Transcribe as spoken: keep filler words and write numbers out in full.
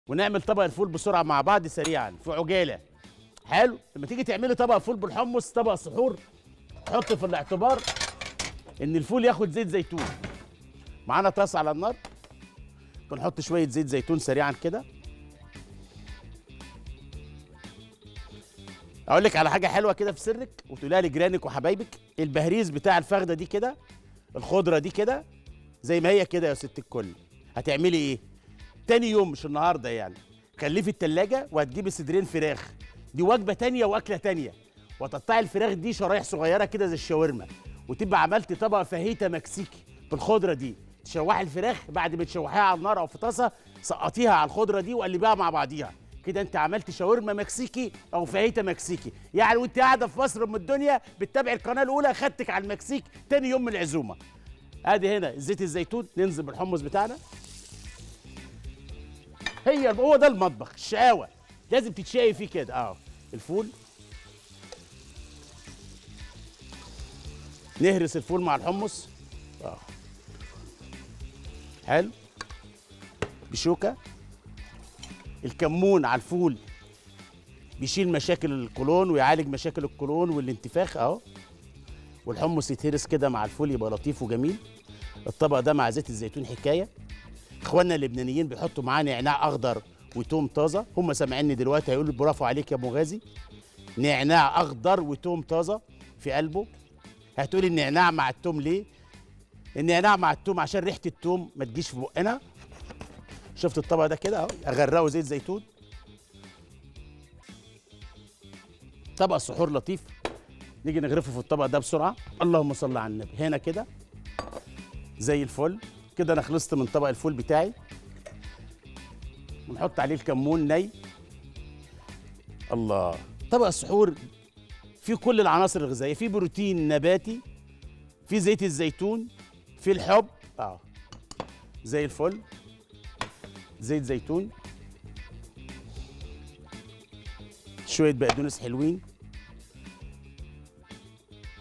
ونعمل طبق الفول بسرعه مع بعض سريعا في عجاله. حلو. لما تيجي تعملي طبق فول بالحمص طبق سحور، حط في الاعتبار ان الفول ياخد زيت زيتون. معانا طاسه على النار، بنحط شويه زيت زيتون سريعا كده. اقول لك على حاجه حلوه كده في سرك وتقولها لجيرانك وحبايبك. البهريز بتاع الفخده دي كده، الخضره دي كده زي ما هي كده يا ست الكل، هتعملي ايه تاني يوم مش النهارده يعني؟ خليه في التلاجة وهتجيبي صدرين فراخ، دي وجبه تانية واكله تانية. وتقطعي الفراخ دي شرايح صغيره كده زي الشاورما، وتبقى عملتي طبق فاهيتا مكسيكي بالخضره دي. تشوحي الفراخ، بعد ما تشوحيها على النار او في طاسه سقطيها على الخضره دي وقلبيها مع بعضيها كده، انت عملت شاورما مكسيكي او فاهيتا مكسيكي. يعني وانت قاعده في مصر ام الدنيا بتتابعي القناه الاولى، خدتك على المكسيك تاني يوم من العزومه. ادي هنا زيت الزيتون، ننزل بالحمص بتاعنا. هي هو ده المطبخ، الشقاوه لازم تتشقي فيه كده. اه الفول، نهرس الفول مع الحمص. اه حلو. بشوكه. الكمون على الفول بيشيل مشاكل القولون ويعالج مشاكل القولون والانتفاخ اهو. والحمص يتهرس كده مع الفول يبقى لطيف وجميل. الطبق ده مع زيت الزيتون حكايه. اخواننا اللبنانيين بيحطوا معاه نعناع اخضر وتوم طازه، هم سامعيني دلوقتي هيقولوا برافو عليك يا ابو غازي. نعناع اخضر وتوم طازه في قلبه. هتقولي النعناع مع التوم ليه؟ النعناع مع التوم عشان ريحه التوم ما تجيش في بقنا. شفت الطبق ده كده اهو، اغرقه زيت زيتون. طبق سحور لطيف. نيجي نغرفه في الطبق ده بسرعه. اللهم صل على النبي. هنا كده زي الفل كده. انا خلصت من طبق الفول بتاعي. ونحط عليه الكمون ني. الله. طبق السحور فيه كل العناصر الغذائيه، فيه بروتين نباتي، فيه زيت الزيتون، فيه الحب اه زي الفل. زيت زيتون، شويه بقدونس حلوين،